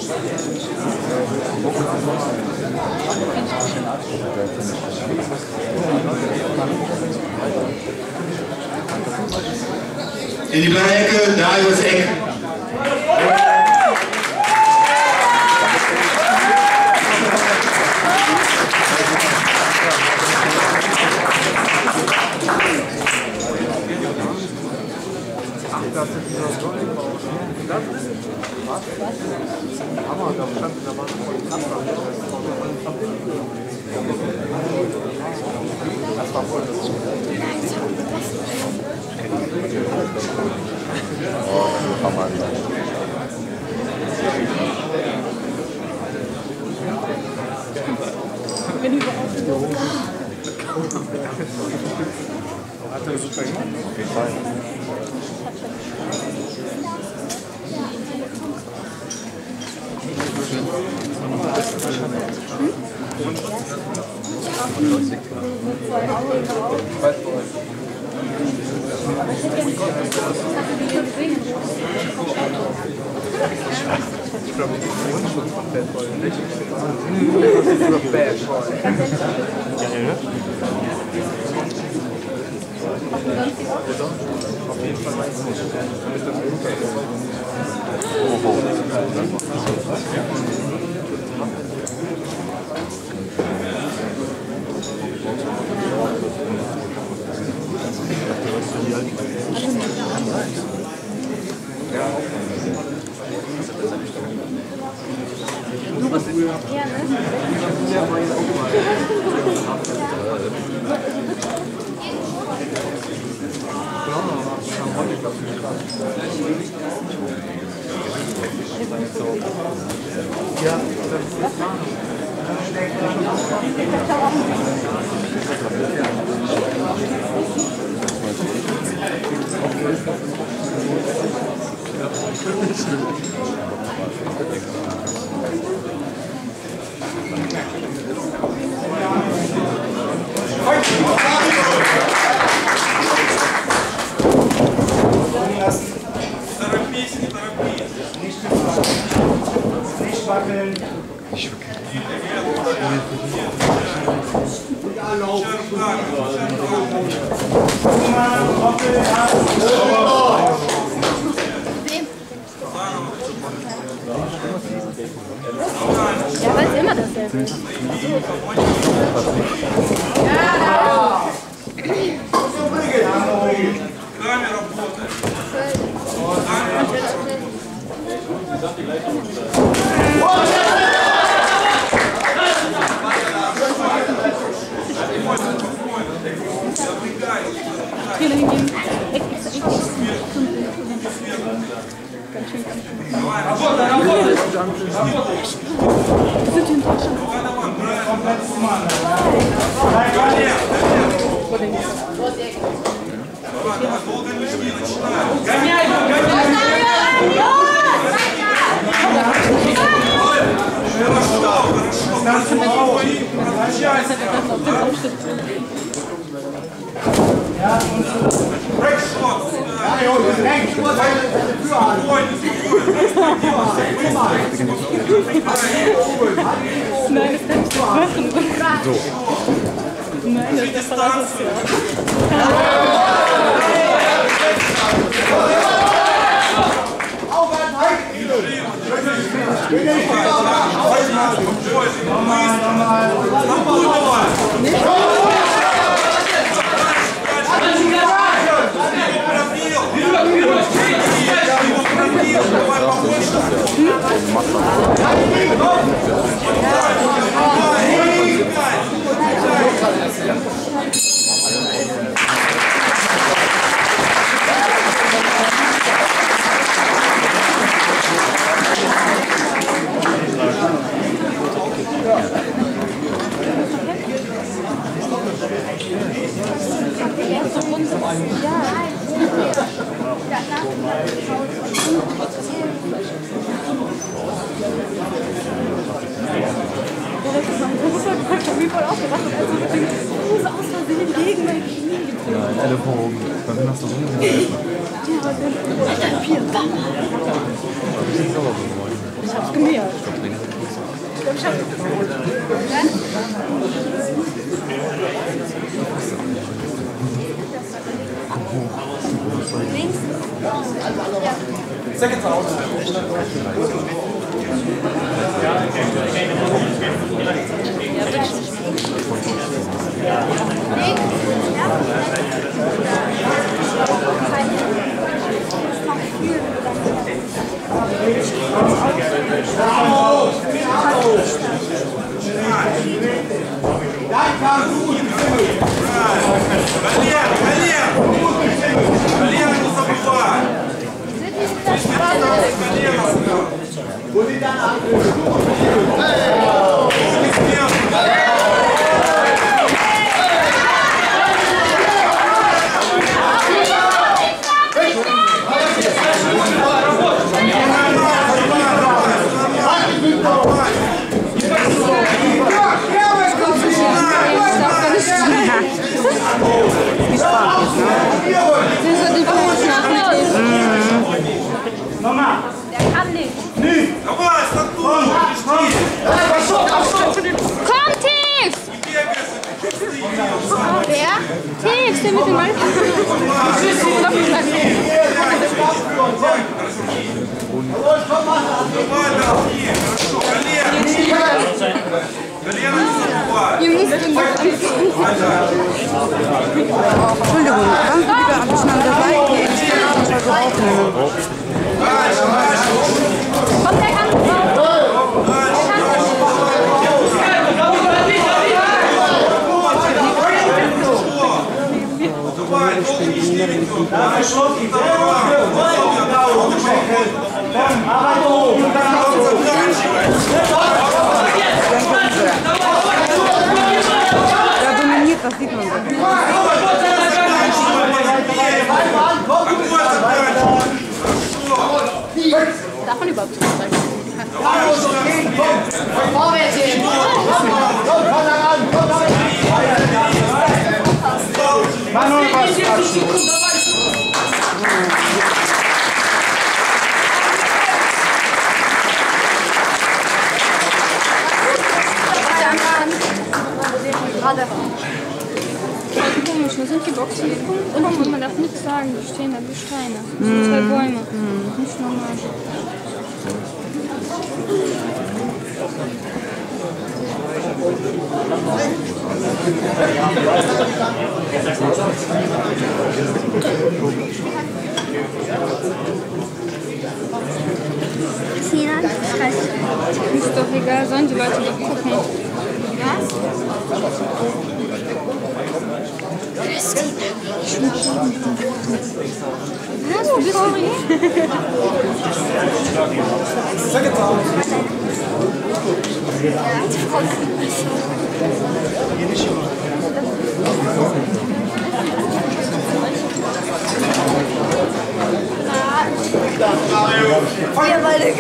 In die blaue Ecke, da übers Eck. Hat er super gemacht? Auf jeden Fall. Ich glaube, die Mundschutz von Bad Boy nicht. Bad Boy. Auf jeden Fall weiß ich nicht. Mit dem Du bist ja, ne? Ja, Nicht wackeln. Ja, weil es immer dasselbe ist. Trainer hingehen. Ganz schön. Wir sind in Deutschland. Nein, das kann ich nicht machen. So. Nein, das ist voll asozial. Ich voll aufgewacht und also mit dem Fuß aus Versehen gegen mein Knie getreten. Ja, ein Ellenbogen. Bei mir hast du so eine Ja, aber dann 4 Bam. Ich bin sauer geworden. Ich hab's gemerkt. Ich hab... Links. Second out. Der kann nicht. Komm, tief! Wer? Tief, der mit dem Mann. Ihr müsst uns Entschuldigung, kannst du wieder ein bisschen an der Seite gehen? Ich kann das mal so aufnehmen. Komm, der kann Der dominiert, das sieht man so. davon überhaupt nicht sprechen. Komisch, da sind die Boxen und man darf nichts sagen, die stehen da wie Steine. Das sind zwei Bäume. Nicht normal. Ist doch egal, sollen die Leute doch gucken. Was? Was? Du bist sorry. Second out. Ja, weil der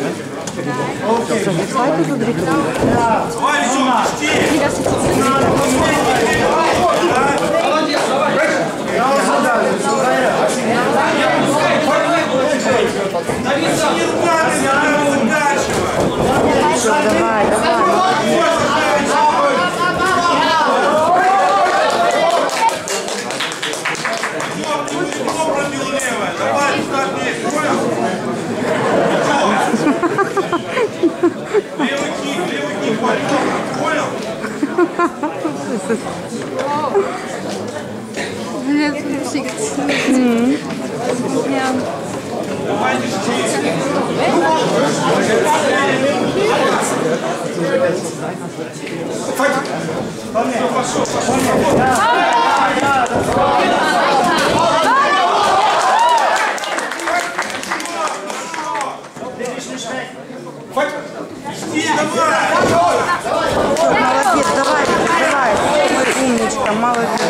Zweite oder dritte? Wie das jetzt Давай, давай. Ja. Молодец, давай, давай. Ой, умничка, молодец.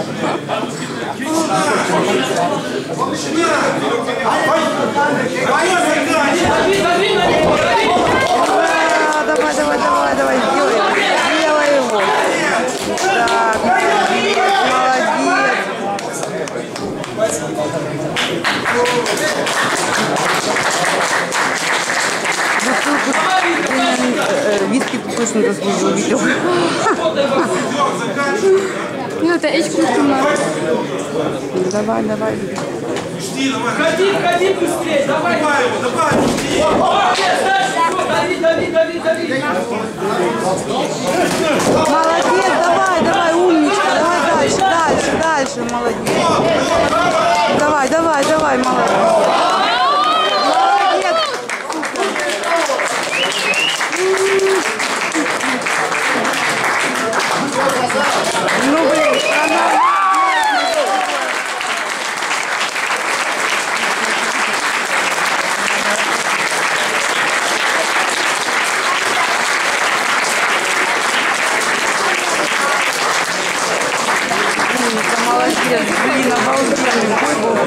Давай, сделай его. Так, молодец. Вот тут слышно, das Video увидел. Ja, hat er echt gut gemacht. Давай, давай. Ходи, ходи быстрее, давай. Давай его, давай. Дави. Молодец, давай, давай, умничка. Давай дальше, молодец. Давай, молодец. Ну, блин, она... Молодец, блин, обалденный бой был.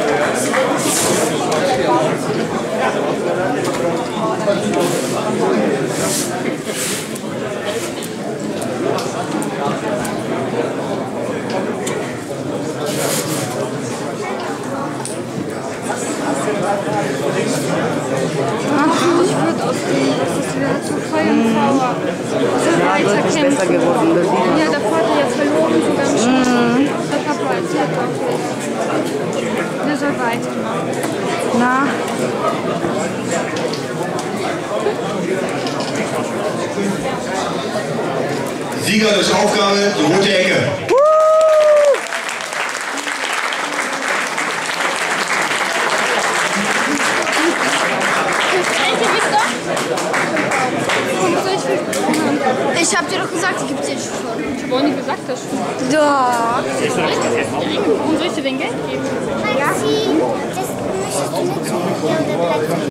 Ich würde ausgehen, dass es wieder zu Feuer und Power so weiterkämpfen. Ja, der Vater jetzt verloren sogar im Schluss. Der Papa erzählt auch jetzt. Der soll weitermachen. Na? Sieger durch Aufgabe, die rote Ecke. Ich hab dir doch gesagt, die gibt's jetzt schon. Ich hab auch nie gesagt, dass schon. Да. Und soll ich dir denn Geld geben? Maxi, das möchtest du nicht so.